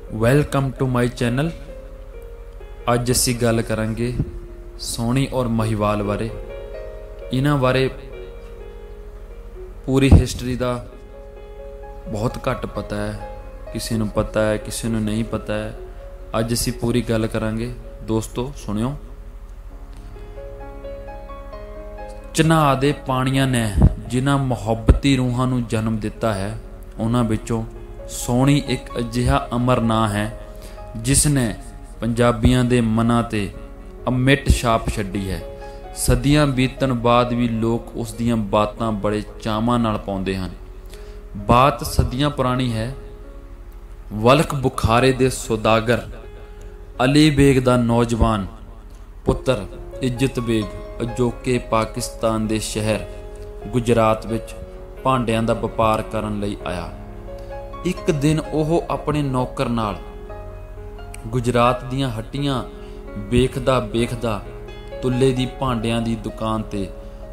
Welcome to my channel. ਅੱਜ ਅਸੀਂ ਗੱਲ ਕਰਾਂਗੇ ਸੋਹਣੀ ਔਰ ਮਹੀਵਾਲ ਬਾਰੇ। ਇਹਨਾਂ ਬਾਰੇ ਪੂਰੀ ਹਿਸਟਰੀ ਦਾ ਬਹੁਤ ਘੱਟ ਪਤਾ ਹੈ, ਕਿਸੇ ਨੂੰ ਪਤਾ ਹੈ, ਕਿਸੇ ਨੂੰ ਨਹੀਂ ਪਤਾ ਹੈ। ਅੱਜ ਅਸੀਂ ਪੂਰੀ ਗੱਲ ਕਰਾਂਗੇ। ਦੋਸਤੋ ਸੁਣਿਓ। ਚਨਾਹ ਦੇ ਪਾਣੀਆਂ ਨੇ ਜਿਨ੍ਹਾਂ ਮੁਹੱਬਤੀ ਰੂਹਾਂ ਨੂੰ ਜਨਮ ਦਿੱਤਾ ਹੈ, ਉਹਨਾਂ ਵਿੱਚੋਂ ਸੋਹਣੀ ਇੱਕ ਅਜਿਹਾ ਅਮਰ ਨਾਂ ਹੈ ਜਿਸ ਨੇ ਪੰਜਾਬੀਆਂ ਦੇ ਮਨਾਂ 'ਤੇ ਅਮਿੱਟ ਛਾਪ ਛੱਡੀ ਹੈ। ਸਦੀਆਂ ਬੀਤਣ ਬਾਅਦ ਵੀ ਲੋਕ ਉਸ ਦੀਆਂ ਬਾਤਾਂ ਬੜੇ ਚਾਵਾਂ ਨਾਲ ਪਾਉਂਦੇ ਹਨ। ਬਾਤ ਸਦੀਆਂ ਪੁਰਾਣੀ ਹੈ। ਵਲਖ ਬੁਖਾਰੇ ਦੇ ਸੌਦਾਗਰ ਅਲੀ ਬੇਗ ਦਾ ਨੌਜਵਾਨ ਪੁੱਤਰ ਇੱਜ਼ਤ ਬੇਗ ਅਜੋਕੇ ਪਾਕਿਸਤਾਨ ਦੇ ਸ਼ਹਿਰ ਗੁਜਰਾਤ ਵਿੱਚ ਭਾਂਡਿਆਂ ਦਾ ਵਪਾਰ ਕਰਨ ਲਈ ਆਇਆ। ਇੱਕ ਦਿਨ ਉਹ ਆਪਣੇ ਨੌਕਰ ਨਾਲ ਗੁਜਰਾਤ ਦੀਆਂ ਹੱਟੀਆਂ ਵੇਖਦਾ ਤੁੱਲੇ ਦੀ ਭਾਂਡਿਆਂ ਦੀ ਦੁਕਾਨ ਤੇ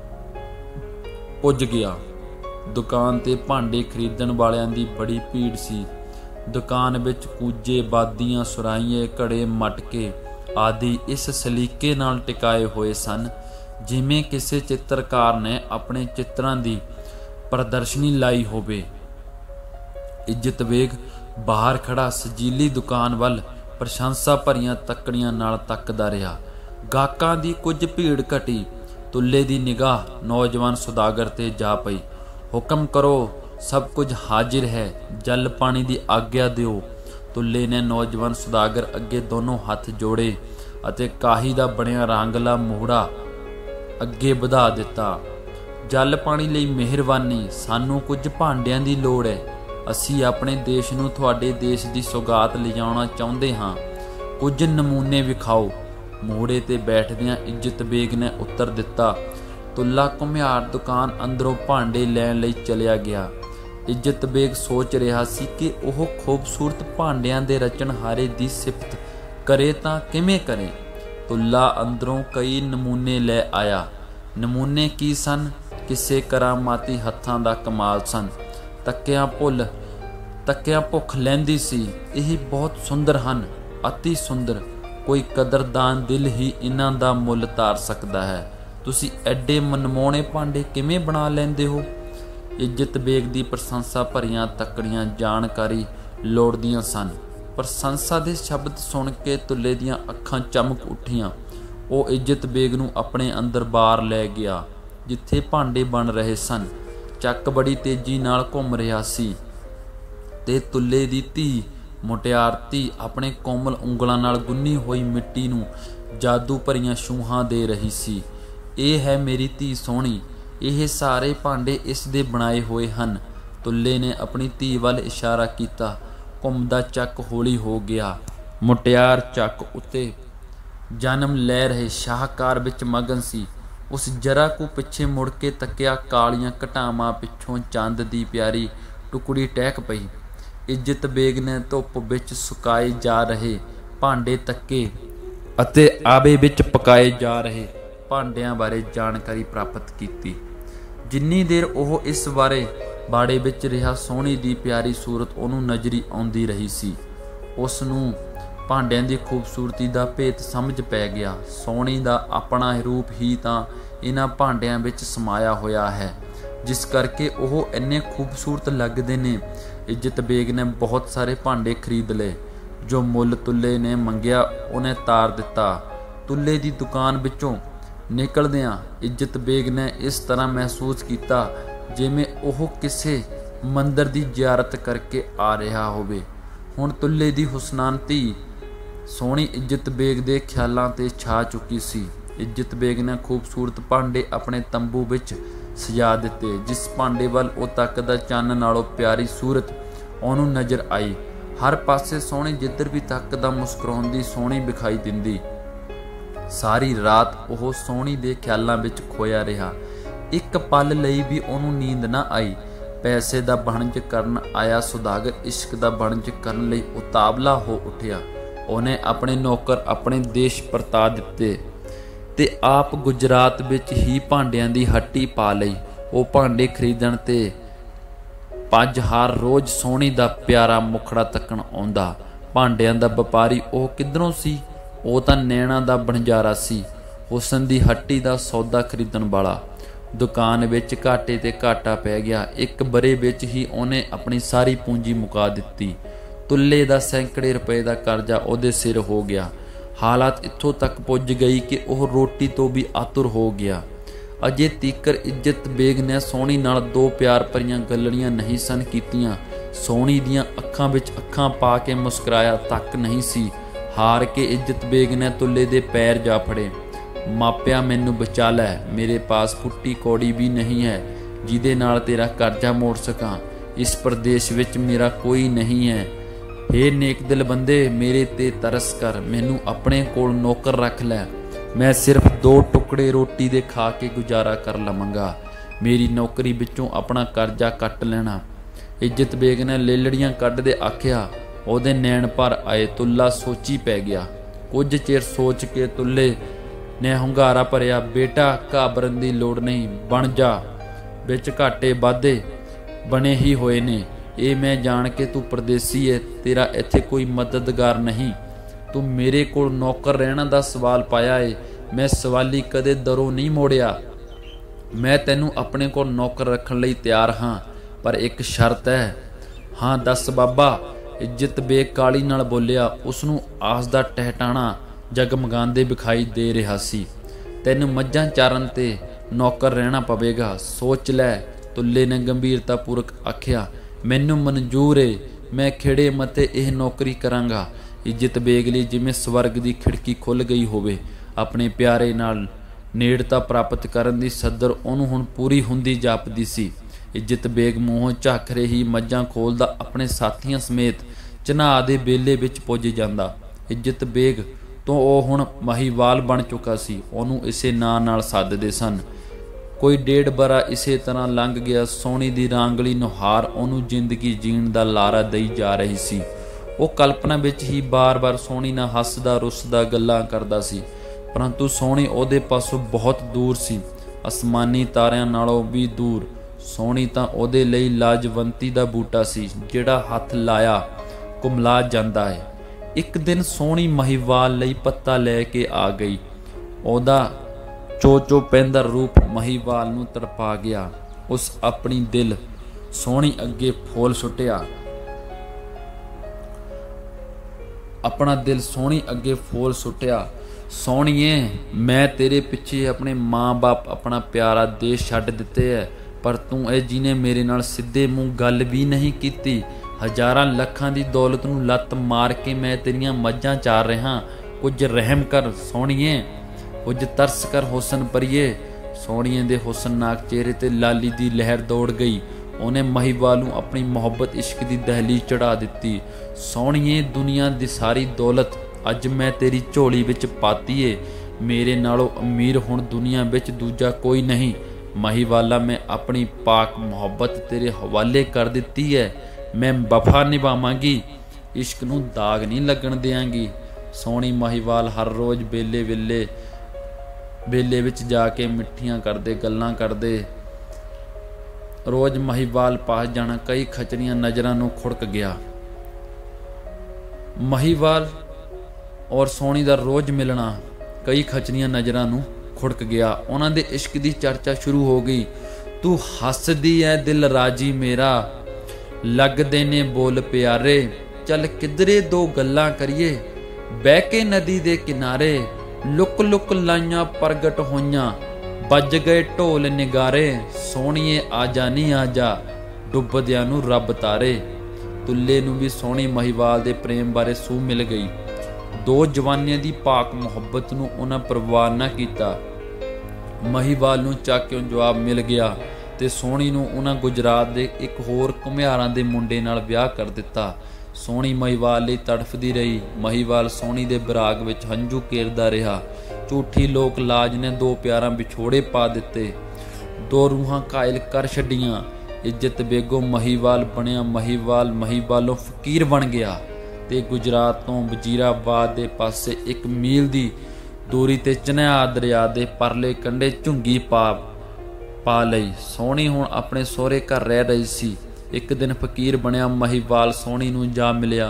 ਪੁੱਜ ਗਿਆ। ਦੁਕਾਨ ਤੇ ਭਾਂਡੇ ਖਰੀਦਣ ਵਾਲਿਆਂ ਦੀ ਬੜੀ ਭੀੜ ਸੀ। ਦੁਕਾਨ ਵਿੱਚ ਕੂਜੇ, ਬਾਦੀਆਂ, ਸੁਰਾਹੀਏ, ਘੜੇ, ਮਟਕੇ ਆਦਿ ਇਸ ਸਲੀਕੇ ਨਾਲ ਟਿਕਾਏ ਹੋਏ ਸਨ ਜਿਵੇਂ ਕਿਸੇ ਚਿੱਤਰਕਾਰ ਨੇ ਆਪਣੇ ਚਿੱਤਰਾਂ ਦੀ ਪ੍ਰਦਰਸ਼ਨੀ ਲਾਈ ਹੋਵੇ। ਇੱਜ਼ਤ ਬੇਗ ਬਾਹਰ ਖੜਾ ਸਜੀਲੀ ਦੁਕਾਨ ਵੱਲ ਪ੍ਰਸ਼ੰਸਾ ਭਰੀਆਂ ਤੱਕੜੀਆਂ ਨਾਲ ਤੱਕਦਾ ਰਿਹਾ। ਗਾਹਕਾਂ ਦੀ ਕੁਝ ਭੀੜ ਘਟੀ। ਤੁੱਲੇ ਦੀ ਨਿਗਾਹ ਨੌਜਵਾਨ ਸੌਦਾਗਰ ਤੇ ਜਾ ਪਈ। ਹੁਕਮ ਕਰੋ, ਸਭ ਕੁਝ ਹਾਜ਼ਰ ਹੈ, ਜਲ ਪਾਣੀ ਦੀ ਆਗਿਆ ਦਿਓ। ਤੁੱਲੇ ਨੇ ਨੌਜਵਾਨ ਸੌਦਾਗਰ ਅੱਗੇ ਦੋਨੋਂ ਹੱਥ ਜੋੜੇ ਅਤੇ ਕਾਹੀ ਦਾ ਬਣਿਆ ਰੰਗਲਾ ਮੋਹੜਾ ਅੱਗੇ ਵਧਾ ਦਿੱਤਾ। ਜਲ ਪਾਣੀ ਲਈ ਮਿਹਰਬਾਨੀ, ਸਾਨੂੰ ਕੁਝ ਭਾਂਡਿਆਂ ਦੀ ਲੋੜ ਹੈ। ਅਸੀਂ ਆਪਣੇ ਦੇਸ਼ ਨੂੰ ਤੁਹਾਡੇ ਦੇਸ਼ ਦੀ ਸੌਗਾਤ ਲਿਜਾਉਣਾ ਚਾਹੁੰਦੇ ਹਾਂ। ਕੁਝ ਨਮੂਨੇ ਵਿਖਾਓ। ਮੋਹੜੇ ਤੇ ਬੈਠਦਿਆਂ ਇੱਜ਼ਤ ਬੇਗ ਨੇ ਉੱਤਰ ਦਿੱਤਾ। ਤੁੱਲਾ ਘੁਮਿਆਰ ਦੁਕਾਨ ਅੰਦਰੋਂ ਭਾਂਡੇ ਲੈਣ ਲਈ ਚਲਿਆ ਗਿਆ। ਇੱਜ਼ਤ ਬੇਗ ਸੋਚ ਰਿਹਾ ਸੀ ਕਿ ਉਹ ਖੂਬਸੂਰਤ ਭਾਂਡਿਆਂ ਦੇ ਰਚਨਹਾਰੇ ਦੀ ਸਿਫਤ ਕਰੇ ਤਾਂ ਕਿਵੇਂ ਕਰੇ। ਤੁੱਲਾ ਅੰਦਰੋਂ ਕਈ ਨਮੂਨੇ ਲੈ ਆਇਆ। ਨਮੂਨੇ ਕੀ ਸਨ? ਕਿਸੇ ਕਰਾਮਾਤੀ ਹੱਥਾਂ ਦਾ ਕਮਾਲ ਸਨ। ਤੱਕਿਆਂ ਭੁੱਖ ਲੈਂਦੀ ਸੀ। ਇਹ ਬਹੁਤ ਸੁੰਦਰ ਹਨ, ਅਤੀ ਸੁੰਦਰ। ਕੋਈ ਕਦਰਦਾਨ ਦਿਲ ਹੀ ਇਹਨਾਂ ਦਾ ਮੁੱਲ ਤਾਰ ਸਕਦਾ ਹੈ। ਤੁਸੀਂ ਐਡੇ ਮਨਮੋਹਣੇ ਭਾਂਡੇ ਕਿਵੇਂ ਬਣਾ ਲੈਂਦੇ ਹੋ? ਇੱਜ਼ਤ ਬੇਗ ਦੀ ਪ੍ਰਸ਼ੰਸਾ ਭਰੀਆਂ ਤੱਕੜੀਆਂ ਜਾਣਕਾਰੀ ਲੋੜਦੀਆਂ ਸਨ। ਪ੍ਰਸ਼ੰਸਾ ਦੇ ਸ਼ਬਦ ਸੁਣ ਕੇ ਤੁੱਲੇ ਦੀਆਂ ਅੱਖਾਂ ਚਮਕ ਉੱਠੀਆਂ। ਉਹ ਇੱਜ਼ਤ ਬੇਗ ਨੂੰ ਆਪਣੇ ਅੰਦਰ ਬਾਹਰ ਲੈ ਗਿਆ ਜਿੱਥੇ ਭਾਂਡੇ ਬਣ ਰਹੇ ਸਨ। ਚੱਕ ਬੜੀ ਤੇਜ਼ੀ ਨਾਲ ਘੁੰਮ ਰਿਹਾ ਸੀ ਤੇ ਤੁੱਲੇ ਦੀ ਧੀ ਮੁਟਿਆਰ ਧੀ ਆਪਣੇ ਕੋਮਲ ਉਂਗਲਾਂ ਨਾਲ ਗੁੰਨੀ ਹੋਈ ਮਿੱਟੀ ਨੂੰ ਜਾਦੂ ਭਰੀਆਂ ਛੂਹਾਂ ਦੇ ਰਹੀ ਸੀ। ਇਹ ਹੈ ਮੇਰੀ ਧੀ ਸੋਹਣੀ, ਇਹ ਸਾਰੇ ਭਾਂਡੇ ਇਸ ਦੇ ਬਣਾਏ ਹੋਏ ਹਨ। ਤੁੱਲੇ ਨੇ ਆਪਣੀ ਧੀ ਵੱਲ ਇਸ਼ਾਰਾ ਕੀਤਾ। ਘੁੰਮਦਾ ਚੱਕ ਹੌਲੀ ਹੋ ਗਿਆ। ਮੁਟਿਆਰ ਚੱਕ ਉੱਤੇ ਜਨਮ ਲੈ ਰਹੇ ਸ਼ਾਹਕਾਰ ਵਿੱਚ ਮਗਨ ਸੀ। ਉਸ ਜਰਾ ਕੁ ਪਿੱਛੇ ਮੁੜ ਕੇ ਤੱਕਿਆ। ਕਾਲੀਆਂ ਘਟਾਵਾਂ ਪਿੱਛੋਂ ਚੰਦ ਦੀ ਪਿਆਰੀ ਟੁਕੜੀ ਟਹਿਕ ਪਈ। ਇੱਜ਼ਤ ਬੇਗ ਨੇ ਧੁੱਪ ਵਿੱਚ ਸੁਕਾਏ ਜਾ ਰਹੇ ਭਾਂਡੇ ਤੱਕੇ ਅਤੇ ਆਵੇ ਵਿੱਚ ਪਕਾਏ ਜਾ ਰਹੇ ਭਾਂਡਿਆਂ ਬਾਰੇ ਜਾਣਕਾਰੀ ਪ੍ਰਾਪਤ ਕੀਤੀ। ਜਿੰਨੀ ਦੇਰ ਉਹ ਇਸ ਬਾੜੇ ਵਿੱਚ ਰਿਹਾ, ਸੋਹਣੀ ਦੀ ਪਿਆਰੀ ਸੂਰਤ ਉਹਨੂੰ ਨਜ਼ਰੀ ਆਉਂਦੀ ਰਹੀ ਸੀ। ਉਸ ਨੂੰ ਭਾਂਡਿਆਂ ਦੀ ਖੂਬਸੂਰਤੀ ਦਾ ਭੇਤ ਸਮਝ ਪੈ ਗਿਆ। ਸੋਹਣੀ ਦਾ ਆਪਣਾ ਰੂਪ ਹੀ ਤਾਂ ਇਹਨਾਂ ਭਾਂਡਿਆਂ ਵਿੱਚ ਸਮਾਇਆ ਹੋਇਆ ਹੈ, ਜਿਸ ਕਰਕੇ ਉਹ ਇੰਨੇ ਖੂਬਸੂਰਤ ਲੱਗਦੇ ਨੇ। ਇੱਜ਼ਤ ਬੇਗ ਨੇ ਬਹੁਤ ਸਾਰੇ ਭਾਂਡੇ ਖਰੀਦ ਲਏ। ਜੋ ਮੁੱਲ ਤੁੱਲੇ ਨੇ ਮੰਗਿਆ ਉਹਨੇ ਤਾਰ ਦਿੱਤਾ। ਤੁੱਲੇ ਦੀ ਦੁਕਾਨ ਵਿੱਚੋਂ ਨਿਕਲਦਿਆਂ ਇੱਜ਼ਤ ਬੇਗ ਨੇ ਇਸ ਤਰ੍ਹਾਂ ਮਹਿਸੂਸ ਕੀਤਾ ਜਿਵੇਂ ਉਹ ਕਿਸੇ ਮੰਦਰ ਦੀ ਜ਼ਿਆਰਤ ਕਰਕੇ ਆ ਰਿਹਾ ਹੋਵੇ। ਹੁਣ ਤੁੱਲੇ ਦੀ ਹੁਸਨਾਨ ਧੀ ਸੋਹਣੀ ਇੱਜ਼ਤ ਬੇਗ ਦੇ ਖਿਆਲਾਂ 'ਤੇ ਛਾ ਚੁੱਕੀ ਸੀ। ਇੱਜ਼ਤ ਬੇਗ ਨੇ ਖੂਬਸੂਰਤ ਭਾਂਡੇ ਆਪਣੇ ਤੰਬੂ ਵਿੱਚ ਸਜਾ ਦਿੱਤੇ। ਜਿਸ ਭਾਂਡੇ ਵੱਲ ਉਹ ਤੱਕਦਾ, ਚੰਨ ਨਾਲੋਂ ਪਿਆਰੀ ਸੂਰਤ ਉਹਨੂੰ ਨਜ਼ਰ ਆਈ। ਹਰ ਪਾਸੇ ਸੋਹਣੀ ਜਿੱਧਰ ਵੀ ਤੱਕਦਾ ਮੁਸਕਰਾਉਂਦੀ ਸੋਹਣੀ ਵਿਖਾਈ ਦਿੰਦੀ। ਸਾਰੀ ਰਾਤ ਉਹ ਸੋਹਣੀ ਦੇ ਖਿਆਲਾਂ ਵਿੱਚ ਖੋਇਆ ਰਿਹਾ। ਇੱਕ ਪਲ ਲਈ ਵੀ ਉਹਨੂੰ ਨੀਂਦ ਨਾ ਆਈ। ਪੈਸੇ ਦਾ ਵਣਜ ਕਰਨ ਆਇਆ ਸੌਦਾਗਰ ਇਸ਼ਕ ਦਾ ਵਣਜ ਕਰਨ ਲਈ ਉਤਾਵਲਾ ਹੋ ਉੱਠਿਆ। ਉਹਨੇ ਆਪਣੇ ਨੌਕਰ ਆਪਣੇ ਦੇਸ਼ ਪਰਤਾ ਦਿੱਤੇ ਤੇ ਆਪ ਗੁਜਰਾਤ ਵਿੱਚ ਹੀ ਭਾਂਡਿਆਂ ਦੀ ਹੱਟੀ ਪਾ ਲਈ। ਉਹ ਭਾਂਡੇ ਖਰੀਦਣ ਤੇ ਪੰਜ ਹਰ ਰੋਜ਼ ਸੋਹਣੀ ਦਾ ਪਿਆਰਾ ਮੁਖੜਾ ਤੱਕਣ ਆਉਂਦਾ। ਭਾਂਡਿਆਂ ਦਾ ਵਪਾਰੀ ਉਹ ਕਿੱਧਰੋਂ ਸੀ? ਉਹ ਤਾਂ ਨੈਣਾ ਦਾ ਬਣਜਾਰਾ ਸੀ, ਹੁਸਨ ਦੀ ਹੱਟੀ ਦਾ ਸੌਦਾ ਖਰੀਦਣ ਵਾਲਾ। ਦੁਕਾਨ ਵਿੱਚ ਘਾਟੇ ਤੇ ਘਾਟਾ ਪੈ ਗਿਆ। ਇੱਕ ਵਰ੍ਹੇ ਵਿੱਚ ਹੀ ਉਹਨੇ ਆਪਣੀ ਸਾਰੀ ਪੂੰਜੀ ਮੁਕਾ ਦਿੱਤੀ। ਤੁੱਲੇ ਦਾ ਸੈਂਕੜੇ ਰੁਪਏ ਦਾ ਕਰਜ਼ਾ ਉਹਦੇ ਸਿਰ ਹੋ ਗਿਆ। ਹਾਲਾਤ ਇੱਥੋਂ ਤੱਕ ਪੁੱਜ ਗਈ ਕਿ ਉਹ ਰੋਟੀ ਤੋਂ ਵੀ ਆਤੁਰ ਹੋ ਗਿਆ। ਅਜੇ ਤੀਕਰ ਇੱਜ਼ਤ ਬੇਗ ਨੇ ਸੋਹਣੀ ਨਾਲ ਦੋ ਪਿਆਰ ਭਰੀਆਂ ਗੱਲੜੀਆਂ ਨਹੀਂ ਸਨ ਕੀਤੀਆਂ। ਸੋਹਣੀ ਦੀਆਂ ਅੱਖਾਂ ਵਿੱਚ ਅੱਖਾਂ ਪਾ ਕੇ ਮੁਸਕਰਾਇਆ ਤੱਕ ਨਹੀਂ ਸੀ। ਹਾਰ ਕੇ ਇੱਜ਼ਤ ਬੇਗ ਨੇ ਤੁੱਲੇ ਦੇ ਪੈਰ ਜਾ ਫੜੇ। ਮਾਪਿਆ, ਮੈਨੂੰ ਬਚਾ ਲੈ। ਮੇਰੇ ਪਾਸ ਫੁੱਟੀ ਕੌੜੀ ਵੀ ਨਹੀਂ ਹੈ ਜਿਹਦੇ ਨਾਲ ਤੇਰਾ ਕਰਜ਼ਾ ਮੋੜ ਸਕਾਂ। ਇਸ ਪ੍ਰਦੇਸ਼ ਵਿੱਚ ਮੇਰਾ ਕੋਈ ਨਹੀਂ ਹੈ। ਹੇ ਨੇਕ ਦਿਲ ਬੰਦੇ, ਮੇਰੇ ਤੇ ਤਰਸ ਕਰ। ਮੈਨੂੰ ਆਪਣੇ ਕੋਲ ਨੌਕਰ ਰੱਖ ਲੈ। ਮੈਂ ਸਿਰਫ 2 ਟੁਕੜੇ ਰੋਟੀ ਦੇ ਖਾ ਕੇ ਗੁਜ਼ਾਰਾ ਕਰ ਲਵਾਂਗਾ। ਮੇਰੀ ਨੌਕਰੀ ਵਿੱਚੋਂ ਆਪਣਾ ਕਰਜ਼ਾ ਕੱਟ ਲੈਣਾ। ਇੱਜ਼ਤ ਬੇਗ ਨੇ ਲੇਲੜੀਆਂ ਕੱਢਦੇ ਆਖਿਆ। ਉਹਦੇ ਨੈਣ ਭਰ ਆਏ। ਤੁੱਲਾ ਸੋਚੀ ਪੈ ਗਿਆ। ਕੁਝ ਚਿਰ ਸੋਚ ਕੇ ਤੁੱਲੇ ਨੇ ਹੁੰਗਾਰਾ ਭਰਿਆ, ਬੇਟਾ ਘਾਬਰਨ ਦੀ ਲੋੜ ਨਹੀਂ, ਬਣ ਜਾ। ਵਿੱਚ ਘਾਟੇ ਵਾਧੇ ਬਣੇ ਹੀ ਹੋਏ ਨੇ। ਇਹ ਮੈਂ ਜਾਣ ਕੇ ਤੂੰ ਪਰਦੇਸੀ ਹੈ, ਤੇਰਾ ਇੱਥੇ ਕੋਈ ਮਦਦਗਾਰ ਨਹੀਂ। ਤੂੰ ਮੇਰੇ ਕੋਲ ਨੌਕਰ ਰਹਿਣਾ ਦਾ ਸਵਾਲ ਪਾਇਆ ਏ। ਮੈਂ ਸਵਾਲੀ ਕਦੇ ਦਰੋਂ ਨਹੀਂ ਮੋੜਿਆ। ਮੈਂ ਤੈਨੂੰ ਆਪਣੇ ਕੋਲ ਨੌਕਰ ਰੱਖਣ ਲਈ ਤਿਆਰ ਹਾਂ, ਪਰ ਇੱਕ ਸ਼ਰਤ ਹੈ। ਹਾਂ ਦੱਸ ਬਾਬਾ, ਇੱਜ਼ਤ ਬੇਗ ਕਾਲੀ ਨਾਲ ਬੋਲਿਆ। ਉਸਨੂੰ ਆਸ ਦਾ ਟਹਿਟਾਣਾ ਜਗਮਗਾਉਂਦੇ ਵਿਖਾਈ ਦੇ ਰਿਹਾ ਸੀ। ਤੈਨੂੰ ਮੱਝਾਂ ਚਾਰਨ ਤੇ ਨੌਕਰ ਰਹਿਣਾ ਪਵੇਗਾ, ਸੋਚ ਲੈ। ਤੁੱਲੇ ਨੇ ਗੰਭੀਰਤਾਪੂਰਕ ਆਖਿਆ। ਮੈਨੂੰ ਮਨਜ਼ੂਰ ਏ, ਮੈਂ ਖਿੜੇ ਮੱਥੇ ਇਹ ਨੌਕਰੀ ਕਰਾਂਗਾ। ਇੱਜ਼ਤ ਬੇਗ ਲਈ ਜਿਵੇਂ ਸਵਰਗ ਦੀ ਖਿੜਕੀ ਖੁੱਲ੍ਹ ਗਈ ਹੋਵੇ। ਆਪਣੇ ਪਿਆਰੇ ਨਾਲ ਨੇੜਤਾ ਪ੍ਰਾਪਤ ਕਰਨ ਦੀ ਸੱਦਰ ਉਹਨੂੰ ਹੁਣ ਪੂਰੀ ਹੁੰਦੀ ਜਾਪਦੀ ਸੀ। ਇੱਜ਼ਤ ਬੇਗ ਮੂੰਹੋਂ ਝੱਖ ਰਹੀ ਮੱਝਾਂ ਖੋਲ੍ਹਦਾ ਆਪਣੇ ਸਾਥੀਆਂ ਸਮੇਤ ਚਨਾਹ ਦੇ ਬੇਲੇ ਵਿੱਚ ਪੁੱਜ ਜਾਂਦਾ। ਇੱਜ਼ਤ ਬੇਗ ਤੋਂ ਉਹ ਹੁਣ ਮਹੀਵਾਲ ਬਣ ਚੁੱਕਾ ਸੀ। ਉਹਨੂੰ ਇਸੇ ਨਾਂ ਨਾਲ ਸੱਦਦੇ ਸਨ। ਕੋਈ 1.5 ਵਰ੍ਹਾ ਇਸੇ ਤਰ੍ਹਾਂ ਲੰਘ ਗਿਆ। ਸੋਹਣੀ ਦੀ ਰਾਂਗਲੀ ਨੁਹਾਰ ਉਹਨੂੰ ਜ਼ਿੰਦਗੀ ਜੀਣ ਦਾ ਲਾਰਾ ਦਈ ਜਾ ਰਹੀ ਸੀ। ਉਹ ਕਲਪਨਾ ਵਿੱਚ ਹੀ ਬਾਰ-ਬਾਰ ਸੋਹਣੀ ਨਾਲ ਹੱਸਦਾ ਰੁੱਸਦਾ ਗੱਲਾਂ ਕਰਦਾ ਸੀ, ਪਰੰਤੂ ਸੋਹਣੀ ਉਹਦੇ ਪਾਸੋਂ ਬਹੁਤ ਦੂਰ ਸੀ, ਅਸਮਾਨੀ ਤਾਰਿਆਂ ਨਾਲੋਂ ਵੀ ਦੂਰ। ਸੋਹਣੀ ਤਾਂ ਉਹਦੇ ਲਈ ਲਾਜਵੰਤੀ ਦਾ ਬੂਟਾ ਸੀ, ਜਿਹੜਾ ਹੱਥ ਲਾਇਆ ਕੁਮਲਾ ਜਾਂਦਾ ਹੈ। ਇੱਕ ਦਿਨ ਸੋਹਣੀ ਮਹੀਵਾਲ ਲਈ ਪੱਤਾ ਲੈ ਕੇ ਆ ਗਈ। ਉਹਦਾ ਚੋ ਪੈਂਦਾ ਰੂਪ ਮਹੀਵਾਲ ਨੂੰ ਤੜਪਾ ਗਿਆ। ਉਸ ਆਪਣੀ ਦਿਲ ਸੋਹਣੀ ਅੱਗੇ ਫੋਲ ਸੁੱਟਿਆ। ਆਪਣਾ ਦਿਲ ਸੋਹਣੀ ਅੱਗੇ ਫੋਲ ਸੁੱਟਿਆ। ਸੋਹਣੀਏ, ਮੈਂ ਤੇਰੇ ਪਿੱਛੇ ਆਪਣੇ ਮਾਂ-ਬਾਪ, ਆਪਣਾ ਪਿਆਰਾ ਦੇਸ਼ ਛੱਡ ਦਿੱਤੇ ਹੈ, ਪਰ ਤੂੰ ਇਹ ਜਿਹਨੇ ਮੇਰੇ ਨਾਲ ਸਿੱਧੇ ਮੂੰਹ ਗੱਲ ਵੀ ਨਹੀਂ ਕੀਤੀ। ਹਜ਼ਾਰਾਂ ਲੱਖਾਂ ਦੀ ਦੌਲਤ ਨੂੰ ਲੱਤ ਮਾਰ ਕੇ ਮੈਂ ਤੇਰੀਆਂ ਮੱਝਾਂ ਚਾਰ ਰਿਹਾ। ਕੁਝ ਰਹਿਮ ਕਰ ਸੋਹਣੀਏ, ਕੁਝ ਤਰਸ ਕਰ ਹੁਸਨ ਪਰੀਏ। ਸੋਹਣੀਏ ਦੇ ਹੁਸਨਨਾਕ ਚਿਹਰੇ ਤੇ ਲਾਲੀ ਦੀ ਲਹਿਰ ਦੌੜ ਗਈ। ਉਹਨੇ ਮਹੀਵਾਲ ਨੂੰ ਆਪਣੀ ਮੁਹੱਬਤ ਇਸ਼ਕ ਦੀ ਦਹਲੀਜ਼ ਚੜ੍ਹਾ ਦਿੱਤੀ। ਸੋਹਣੀਏ, ਦੁਨੀਆ ਦੀ ਸਾਰੀ ਦੌਲਤ ਅੱਜ ਮੈਂ ਤੇਰੀ ਝੋਲੀ ਵਿੱਚ ਪਾਤੀ ਏ। ਮੇਰੇ ਨਾਲੋਂ ਅਮੀਰ ਹੁਣ ਦੁਨੀਆ ਵਿੱਚ ਦੂਜਾ ਕੋਈ ਨਹੀਂ। ਮਹੀਵਾਲਾ, ਮੈਂ ਆਪਣੀ ਪਾਕ ਮੁਹੱਬਤ ਤੇਰੇ ਹਵਾਲੇ ਕਰ ਦਿੱਤੀ ਹੈ। ਮੈਂ ਵਫਾ ਨਿਭਾਵਾਂਗੀ, ਇਸ਼ਕ ਨੂੰ ਦਾਗ ਨਹੀਂ ਲੱਗਣ ਦਿਆਂਗੀ। ਸੋਹਣੀ ਮਹੀਵਾਲ ਹਰ ਰੋਜ਼ ਬੇਲੇ ਵਿੱਚ ਜਾ ਕੇ ਮਿੱਠੀਆਂ ਕਰਦੇ ਗੱਲਾਂ ਕਰਦੇ। ਰੋਜ਼ ਮਹੀਵਾਲ ਪਾਸ ਜਾਣਾ ਕਈ ਖਚਰੀਆਂ ਨਜ਼ਰਾਂ ਨੂੰ ਖੁੜਕ ਗਿਆ। ਮਹੀਵਾਲ ਔਰ ਸੋਹਣੀ ਦਾ ਰੋਜ਼ ਮਿਲਣਾ ਕਈ ਖਚਰੀਆਂ ਨਜ਼ਰਾਂ ਨੂੰ ਖੁੜਕ ਗਿਆ। ਉਹਨਾਂ ਦੇ ਇਸ਼ਕ ਦੀ ਚਰਚਾ ਸ਼ੁਰੂ ਹੋ ਗਈ। ਤੂੰ ਹੱਸਦੀ ਐ ਦਿਲ ਰਾਜੀ ਮੇਰਾ, ਲੱਗਦੇ ਨੇ ਬੋਲ ਪਿਆਰੇ। ਚੱਲ ਕਿਧਰੇ ਦੋ ਗੱਲਾਂ ਕਰੀਏ, ਬਹਿ ਕੇ ਨਦੀ ਦੇ ਕਿਨਾਰੇ। ਲੁਕ ਲੁਕ ਲਾਈਆਂ ਪ੍ਰਗਟ ਹੋਈਆਂ, ਵੱਜ ਗਏ ਢੋਲ ਨਿਗਾਰੇ। ਸੋਹਣੀਏ ਆ ਜਾ ਨੀ ਆ ਜਾ, ਡੁੱਬਦਿਆਂ ਨੂੰ ਰੱਬ ਤਾਰੇ। ਤੁੱਲੇ ਨੂੰ ਵੀ ਸੋਹਣੀ ਮਹੀਵਾਲ ਦੇ ਪ੍ਰੇਮ ਬਾਰੇ ਸੂਹ ਮਿਲ ਗਈ। ਦੋ ਜਵਾਨੀਆਂ ਦੀ ਪਾਕ ਮੁਹੱਬਤ ਨੂੰ ਉਹਨਾਂ ਪਰਵਾਹ ਨਾ ਕੀਤਾ। ਮਹੀਵਾਲ ਨੂੰ ਚੱਕ ਕੇ ਜਵਾਬ ਮਿਲ ਗਿਆ ਤੇ ਸੋਹਣੀ ਨੂੰ ਉਹਨਾਂ ਗੁਜਰਾਤ ਦੇ ਇੱਕ ਹੋਰ ਘੁਮਿਆਰਾਂ ਦੇ ਮੁੰਡੇ ਨਾਲ ਵਿਆਹ ਕਰ ਦਿੱਤਾ। ਸੋਹਣੀ ਮਹੀਵਾਲ ਲਈ ਤੜਫਦੀ ਰਹੀ। ਮਹੀਵਾਲ ਸੋਹਣੀ ਦੇ ਬਰਾਗ ਵਿੱਚ ਹੰਝੂ ਕੇਰਦਾ ਰਿਹਾ। ਝੂਠੀ ਲੋਕ ਲਾਜ ਨੇ ਦੋ ਪਿਆਰਾਂ ਵਿਛੋੜੇ ਪਾ ਦਿੱਤੇ, ਦੋ ਰੂਹਾਂ ਕਾਇਲ ਕਰ ਛੱਡੀਆਂ। ਇੱਜ਼ਤ ਬੇਗੋਂ ਮਹੀਵਾਲ ਬਣਿਆ। ਮਹੀਵਾਲੋਂ ਫਕੀਰ ਬਣ ਗਿਆ ਤੇ ਗੁਜਰਾਤ ਤੋਂ ਵਜ਼ੀਰਾਬਾਦ ਦੇ ਪਾਸੇ 1 ਮੀਲ ਦੀ ਦੂਰੀ ਤੇ ਚਨਾਹ ਦਰਿਆ ਦੇ ਪਰਲੇ ਕੰਢੇ ਝੁੰਗੀ ਪਾ ਲਈ। ਸੋਹਣੀ ਹੁਣ ਆਪਣੇ ਸਹੁਰੇ ਘਰ ਰਹਿ ਰਹੀ ਸੀ। ਇੱਕ ਦਿਨ ਫਕੀਰ ਬਣਿਆ ਮਹੀਵਾਲ ਸੋਹਣੀ ਨੂੰ ਜਾ ਮਿਲਿਆ।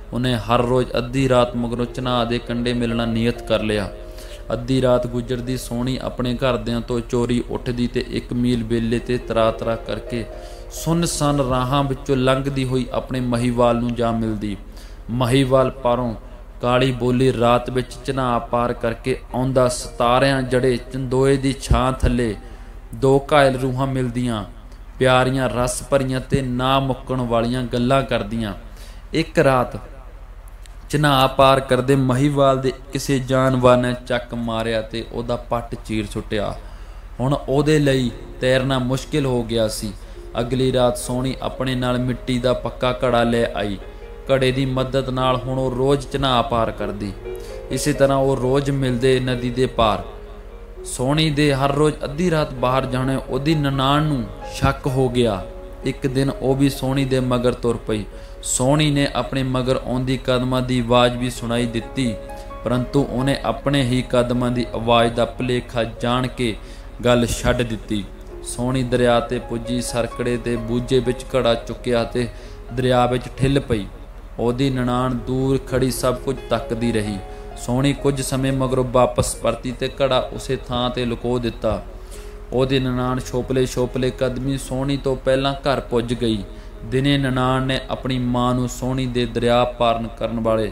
ਉਹਨੇ ਹਰ ਰੋਜ਼ ਅੱਧੀ ਰਾਤ ਮਗਰੋਂ ਚਨਾਹ ਦੇ ਕੰਢੇ ਮਿਲਣਾ ਨੀਅਤ ਕਰ ਲਿਆ। ਅੱਧੀ ਰਾਤ ਗੁਜ਼ਰਦੀ ਸੋਹਣੀ ਆਪਣੇ ਘਰਦਿਆਂ ਤੋਂ ਚੋਰੀ ਉੱਠਦੀ ਤੇ 1 ਮੀਲ ਵੇਲੇ ਤੇ ਤਰਾ ਕਰਕੇ ਸੁੰਨਸਾਨ ਰਾਹਾਂ ਵਿੱਚੋਂ ਲੰਘਦੀ ਹੋਈ ਆਪਣੇ ਮਹੀਵਾਲ ਨੂੰ ਜਾ ਮਿਲਦੀ। ਮਹੀਵਾਲ ਪਾਰੋਂ ਕਾਲੀ ਬੋਲੀ ਰਾਤ ਵਿੱਚ ਚਨਾਹ ਪਾਰ ਕਰਕੇ ਆਉਂਦਾ। ਸਤਾਰਿਆਂ ਜੜੇ ਚੰਦੋਏ ਦੀ ਛਾਂ ਥੱਲੇ 2 ਘਾਇਲ ਰੂਹਾਂ ਮਿਲਦੀਆਂ, ਪਿਆਰੀਆਂ ਰਸ ਭਰੀਆਂ ਤੇ ਨਾ ਮੁੱਕਣ ਵਾਲੀਆਂ ਗੱਲਾਂ ਕਰਦੀਆਂ। ਇੱਕ ਰਾਤ ਚਨਾਹ ਪਾਰ ਕਰਦੇ ਮਹੀਵਾਲ ਦੇ ਕਿਸੇ ਜਾਨਵਰ ਨੇ ਚੱਕ ਮਾਰਿਆ ਤੇ ਉਹਦਾ ਪੱਟ ਚੀਰ ਸੁੱਟਿਆ। ਹੁਣ ਉਹਦੇ ਲਈ ਤੈਰਨਾ ਮੁਸ਼ਕਿਲ ਹੋ ਗਿਆ ਸੀ। ਅਗਲੀ ਰਾਤ ਸੋਹਣੀ ਆਪਣੇ ਨਾਲ ਮਿੱਟੀ ਦਾ ਪੱਕਾ ਘੜਾ ਲੈ ਆਈ। ਘੜੇ ਦੀ ਮਦਦ ਨਾਲ ਹੁਣ ਉਹ ਰੋਜ਼ ਚਨਾਹ ਪਾਰ ਕਰਦੀ। ਇਸੇ ਤਰ੍ਹਾਂ ਉਹ ਰੋਜ਼ ਮਿਲਦੇ ਨਦੀ ਦੇ ਪਾਰ। ਸੋਹਣੀ ਦੇ ਹਰ ਰੋਜ਼ ਅੱਧੀ ਰਾਤ ਬਾਹਰ ਜਾਣੇ ਉਹਦੀ ਨਨਾਣ ਨੂੰ ਸ਼ੱਕ ਹੋ ਗਿਆ। ਇੱਕ ਦਿਨ ਉਹ ਵੀ ਸੋਹਣੀ ਦੇ ਮਗਰ ਤੁਰ ਪਈ। ਸੋਹਣੀ ਨੇ ਆਪਣੇ ਮਗਰ ਆਉਂਦੀ ਕਦਮਾਂ ਦੀ ਆਵਾਜ਼ ਵੀ ਸੁਣਾਈ ਦਿੱਤੀ, ਪਰੰਤੂ ਉਹਨੇ ਆਪਣੇ ਹੀ ਕਦਮਾਂ ਦੀ ਆਵਾਜ਼ ਦਾ ਭੁਲੇਖਾ ਜਾਣ ਕੇ ਗੱਲ ਛੱਡ ਦਿੱਤੀ। ਸੋਹਣੀ ਦਰਿਆ ਤੇ ਪੁੱਜੀ, ਸਰਕੜੇ ਦੇ ਬੂਝੇ ਵਿੱਚ ਘੜਾ ਚੁੱਕਿਆ ਤੇ ਦਰਿਆ ਵਿੱਚ ਠਿੱਲ ਪਈ। ਉਹਦੀ ਨਨਾਣ ਦੂਰ ਖੜੀ ਸਭ ਕੁਝ ਤੱਕਦੀ ਰਹੀ। ਸੋਹਣੀ ਕੁਝ ਸਮੇਂ ਮਗਰੋਂ ਵਾਪਸ ਪਰਤੀ ਤੇ ਘੜਾ ਉਸੇ ਥਾਂ ਤੇ ਲੁਕੋ ਦਿੱਤਾ। ਉਹਦੀ ਨਨਾਣ ਛੋਪਲੇ ਕਦਮੀ ਸੋਹਣੀ ਤੋਂ ਪਹਿਲਾਂ ਘਰ ਪੁੱਜ ਗਈ। ਦਿਨੇ ਨਨਾਣ ਨੇ ਆਪਣੀ ਮਾਂ ਨੂੰ ਸੋਹਣੀ ਦੇ ਦਰਿਆ ਪਾਰ ਕਰਨ ਵਾਲੇ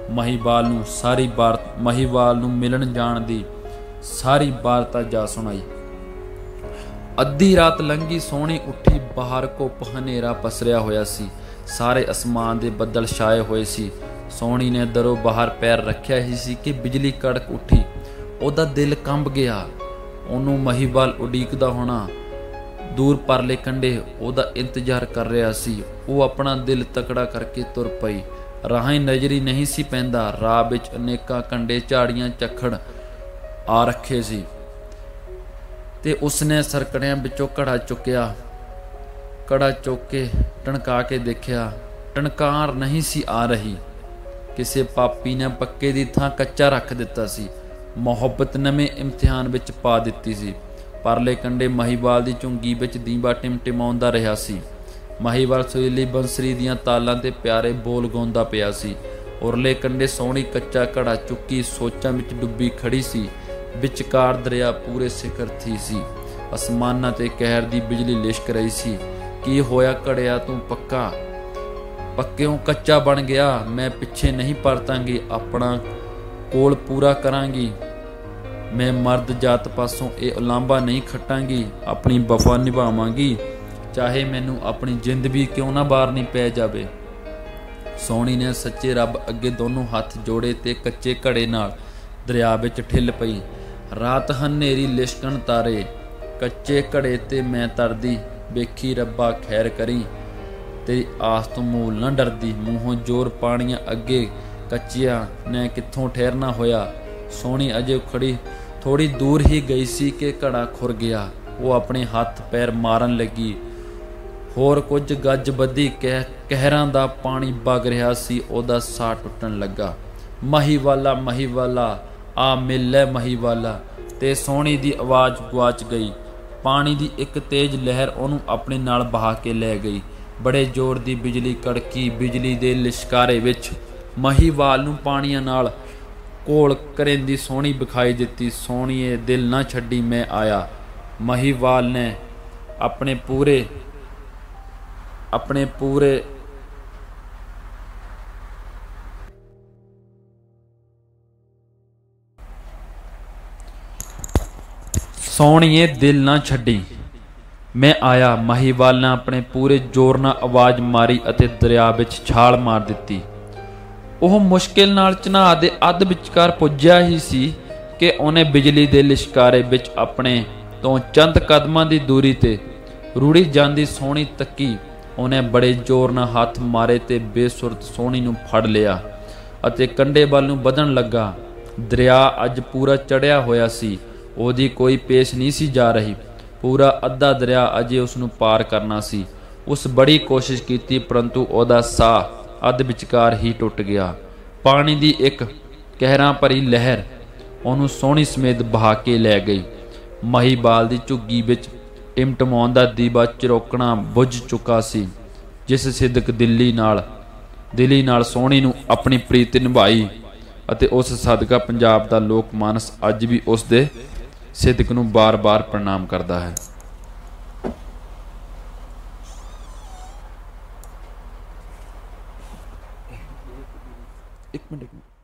ਮਹੀਵਾਲ ਨੂੰ ਮਿਲਣ ਜਾਣ ਦੀ ਸਾਰੀ ਵਾਰਤਾ ਜਾ ਸੁਣਾਈ। ਅੱਧੀ ਰਾਤ ਲੰਘੀ, ਸੋਹਣੀ ਉੱਠੀ। ਬਾਹਰ ਘੁੱਪ ਹਨੇਰਾ ਪਸਰਿਆ ਹੋਇਆ ਸੀ। ਸਾਰੇ ਅਸਮਾਨ ਦੇ ਬੱਦਲ ਛਾਏ ਹੋਏ ਸੀ। ਸੋਹਣੀ ਨੇ ਦਰੋਂ ਬਾਹਰ ਪੈਰ ਰੱਖਿਆ ਹੀ ਸੀ ਕਿ ਬਿਜਲੀ ਕੜਕ ਉੱਠੀ। ਉਹਦਾ ਦਿਲ ਕੰਬ ਗਿਆ। ਉਹਨੂੰ ਮਹੀਵਾਲ ਉਡੀਕਦਾ ਹੋਣਾ ਦੂਰ ਪਰਲੇ ਕੰਢੇ ਉਹਦਾ ਇੰਤਜ਼ਾਰ ਕਰ ਰਿਹਾ ਸੀ। ਉਹ ਆਪਣਾ ਦਿਲ ਤਕੜਾ ਕਰਕੇ ਤੁਰ ਪਈ। ਰਾਹੀਂ ਨਜ਼ਰੀ ਨਹੀਂ ਸੀ ਪੈਂਦਾ। ਰਾਹ ਵਿੱਚ ਅਨੇਕਾਂ ਕੰਢੇ ਝਾੜੀਆਂ ਝੱਖੜ ਆ ਰੱਖੇ ਸੀ ਤੇ ਉਸਨੇ ਸਰਕੜਿਆਂ ਵਿੱਚੋਂ ਘੜਾ ਚੁੱਕਿਆ। ਘੜਾ ਚੁੱਕ ਕੇ ਟਣਕਾ ਕੇ ਦੇਖਿਆ, ਟਣਕਾਰ ਨਹੀਂ ਸੀ ਆ ਰਹੀ। ਕਿਸੇ ਪਾਪੀ ਨੇ ਪੱਕੇ ਦੀ ਥਾਂ ਕੱਚਾ ਰੱਖ ਦਿੱਤਾ ਸੀ। ਮੁਹੱਬਤ ਨਵੇਂ ਇਮਤਿਹਾਨ ਵਿੱਚ ਪਾ ਦਿੱਤੀ ਸੀ। ਪਰਲੇ ਕੰਢੇ ਮਹੀਵਾਲ ਦੀ ਝੁੰਗੀ ਵਿੱਚ ਦੀਵਾ ਟਿਮਟਿਮਾਉਂਦਾ ਰਿਹਾ ਸੀ। ਮਹੀਵਾਲ ਸੁਰੀਲੀ ਬੰਸਰੀ ਦੀਆਂ ਤਾਲਾਂ ਤੇ ਪਿਆਰੇ ਬੋਲ ਗਾਉਂਦਾ ਪਿਆ ਸੀ। ਉਰਲੇ ਕੰਢੇ ਸੋਹਣੀ ਕੱਚਾ ਘੜਾ ਚੁੱਕੀ ਸੋਚਾਂ ਵਿੱਚ ਡੁੱਬੀ ਖੜੀ ਸੀ। ਵਿਚਕਾਰ ਦਰਿਆ ਪੂਰੇ ਸਿਖਰ 'ਤੇ ਸੀ। ਅਸਮਾਨਾਂ ਤੇ ਕਹਿਰ ਦੀ ਬਿਜਲੀ ਲਿਸ਼ਕ ਰਹੀ ਸੀ। ਕੀ ਹੋਇਆ ਘੜਿਆ, ਤੂੰ ਪੱਕਿਓਂ ਕੱਚਾ ਬਣ ਗਿਆ। ਮੈਂ ਪਿੱਛੇ ਨਹੀਂ ਪਰਤਾਂਗੀ, ਆਪਣਾ ਕੋਲ ਪੂਰਾ ਕਰਾਂਗੀ। ਮੈਂ ਮਰਦ ਜਾਤ ਪਾਸੋਂ ਇਹ ਉਲਾਂਭਾ ਨਹੀਂ ਖੱਟਾਂਗੀ, ਆਪਣੀ ਵਫਾ ਨਿਭਾਵਾਂਗੀ, ਚਾਹੇ ਮੈਨੂੰ ਆਪਣੀ ਜਿੰਦ ਵੀ ਕਿਉਂ ਨਾ ਬਾਰਨੀ ਪੈ ਜਾਵੇ। ਸੋਹਣੀ ਨੇ ਸੱਚੇ ਰੱਬ ਅੱਗੇ ਦੋਨੋਂ ਹੱਥ ਜੋੜੇ ਤੇ ਕੱਚੇ ਘੜੇ ਨਾਲ ਦਰਿਆ ਵਿੱਚ ਠਿੱਲ ਪਈ। ਰਾਤ ਹਨੇਰੀ ਲਿਸ਼ਕਣ ਤਾਰੇ, ਕੱਚੇ ਘੜੇ ਤੇ ਮੈਂ ਤਰਦੀ। ਵੇਖੀ ਰੱਬਾ ਖੈਰ ਕਰੀ, ਤੇਰੀ ਆਸ ਤੋਂ ਮੂਲ ਨਾ ਡਰਦੀ। ਮੂੰਹੋਂ ਜ਼ੋਰ ਪਾਣੀਆਂ ਅੱਗੇ ਕੱਚਿਆਂ ਨੇ ਕਿੱਥੋਂ ਠਹਿਰਨਾ ਹੋਇਆ। ਸੋਹਣੀ ਅਜੇ ਖੜੀ ਥੋੜੀ ਦੂਰ ਹੀ ਗਈ ਸੀ ਕਿ ਘੜਾ ਖੁਰ ਗਿਆ। ਉਹ ਆਪਣੇ ਹੱਥ ਪੈਰ ਮਾਰਨ ਲੱਗੀ। ਹੋਰ ਕੁਝ ਗੱਜ ਬੱਧੀ ਕਹਿਰਾਂ ਦਾ ਪਾਣੀ ਵਗ ਰਿਹਾ ਸੀ। ਉਹਦਾ ਸਾਹ ਟੁੱਟਣ ਲੱਗਾ। ਮਹੀਵਾਲਾ ਆ ਮਿਲ ਲੈ ਮਹੀਵਾਲਾ, ਤੇ ਸੋਹਣੀ ਦੀ ਆਵਾਜ਼ ਗੁਆਚ ਗਈ। ਪਾਣੀ ਦੀ ਇੱਕ ਤੇਜ਼ ਲਹਿਰ ਉਹਨੂੰ ਆਪਣੇ ਨਾਲ ਬਹਾ ਕੇ ਲੈ ਗਈ। ਬੜੇ ਜ਼ੋਰ ਦੀ ਬਿਜਲੀ ਕੜਕੀ। ਬਿਜਲੀ ਦੇ ਲਿਸ਼ਕਾਰੇ ਵਿੱਚ ਮਹੀਵਾਲ ਨੂੰ ਪਾਣੀਆਂ ਨਾਲ ਕੋਲ ਕਰੇਂਦੀ ਸੋਹਣੀ ਵਿਖਾਈ ਦਿੱਤੀ। ਸੋਹਣੀਏ ਦਿਲ ਨਾ ਛੱਡੀ, ਮੈਂ ਆਇਆ। ਮਹੀਵਾਲ ਨੇ ਆਪਣੇ ਪੂਰੇ ਸੋਹਣੀਏ ਦਿਲ ਨਾ ਛੱਡੀ, ਮੈਂ ਆਇਆ। ਮਹੀਵਾਲ ਨੇ ਆਪਣੇ ਪੂਰੇ ਜ਼ੋਰ ਨਾਲ ਆਵਾਜ਼ ਮਾਰੀ ਅਤੇ ਦਰਿਆ ਵਿੱਚ ਛਾਲ ਮਾਰ ਦਿੱਤੀ। ਉਹ ਮੁਸ਼ਕਿਲ ਨਾਲ ਚਨਾਹ ਦੇ ਅੱਧ ਵਿਚਕਾਰ ਪੁੱਜਿਆ ਹੀ ਸੀ ਕਿ ਉਹਨੇ ਬਿਜਲੀ ਦੇ ਲਿਸ਼ਕਾਰੇ ਵਿੱਚ ਆਪਣੇ ਤੋਂ ਚੰਦ ਕਦਮਾਂ ਦੀ ਦੂਰੀ ਤੇ ਰੁੜੀ ਜਾਂਦੀ ਸੋਹਣੀ ਤੱਕੀ। ਉਹਨੇ ਬੜੇ ਜ਼ੋਰ ਨਾਲ ਹੱਥ ਮਾਰੇ ਤੇ ਬੇਸੁਰਤ ਸੋਹਣੀ ਨੂੰ ਫੜ ਲਿਆ ਅਤੇ ਕੰਢੇ ਵੱਲ ਨੂੰ ਵਧਣ ਲੱਗਾ। ਦਰਿਆ ਅੱਜ ਪੂਰਾ ਚੜ੍ਹਿਆ ਹੋਇਆ ਸੀ। ਉਹਦੀ ਕੋਈ ਪੇਸ਼ ਨਹੀਂ ਸੀ ਜਾ ਰਹੀ। ਪੂਰਾ ਅੱਧਾ ਦਰਿਆ ਅਜੇ ਉਸ ਨੂੰ ਪਾਰ ਕਰਨਾ ਸੀ। ਉਸ ਬੜੀ ਕੋਸ਼ਿਸ਼ ਕੀਤੀ, ਪਰੰਤੂ ਉਹਦਾ ਸਾਹ ਅੱਧ ਵਿਚਕਾਰ ਹੀ ਟੁੱਟ ਗਿਆ। ਪਾਣੀ ਦੀ ਇੱਕ ਕਹਿਰਾਂ ਭਰੀ ਲਹਿਰ ਉਹਨੂੰ ਸੋਹਣੀ ਸਮੇਤ ਬਹਾ ਕੇ ਲੈ ਗਈ। ਮਹੀਵਾਲ ਦੀ ਝੁੱਗੀ ਵਿੱਚ ਟਿਮਟਮਾਉਣ ਦਾ ਦੀਵਾ ਚਿਰੋਕਣਾ ਬੁੱਝ ਚੁੱਕਾ ਸੀ। ਜਿਸ ਸਿਦਕ ਦਿਲੀ ਨਾਲ ਦਿਲੀ ਨਾਲ ਸੋਹਣੀ ਨੂੰ ਆਪਣੀ ਪ੍ਰੀਤ ਨਿਭਾਈ ਅਤੇ ਉਸ ਸਦਕਾ ਪੰਜਾਬ ਦਾ ਲੋਕ ਮਾਨਸ ਅੱਜ ਵੀ ਉਸ ਦੇ ਸਿਦਕ ਨੂੰ ਬਾਰ-ਬਾਰ ਪ੍ਰਣਾਮ ਕਰਦਾ ਹੈ। ਇੱਕ ਮਿੰਟ